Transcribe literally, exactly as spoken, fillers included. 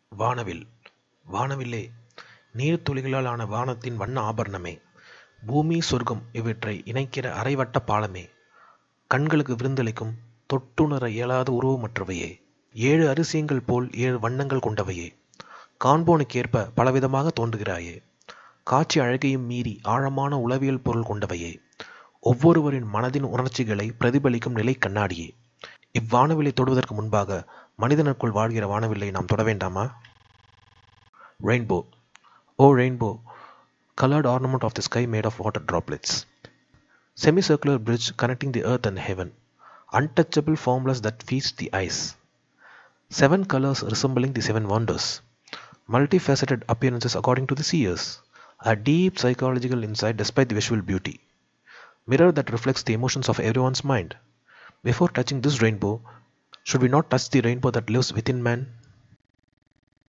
வானவில். வானவில்லே, நீர்த்துளிகளால் ஆன வானத்தின் வண்ண ஆபரணமே, பூமி சொர்க்கம் இவற்றை இணைக்கிற அரைவட்ட பாலமே, கண்களுக்கு விருந்தளிக்கும் தொட்டுணர இயலாத உருவமற்றவையே, ஏழு அதிசயங்கள் போல் ஏழு வண்ணங்கள் கொண்டவையே, காண்போனுக்கேற்ப பலவிதமாக தோன்றுகிறாயே, காட்சி அழகையும் மீறி ஆழமான உளவியல் பொருள் கொண்டவையே, ஒவ்வொருவரின் மனதின் உணர்ச்சிகளை பிரதிபலிக்கும் நிலை கண்ணாடியே. இவ்வானவில்லை தொடுவதற்கு முன்பாக மனிதனுக்குள் வாழ்கிற வானவில்லை நாம் தொட வேண்டாமா? Rainbow. Oh rainbow, colored ornament of the sky made of water droplets. Semicircular bridge connecting the earth and heaven. Untouchable formless that feasts the eyes. Seven colors resembling the seven wonders. Multifaceted appearances according to the seers. A deep psychological insight despite the visual beauty. Mirror that reflects the emotions of everyone's mind. Before touching this rainbow, should we not touch the rainbow that lives within man?